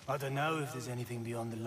I don't know if there's anything beyond the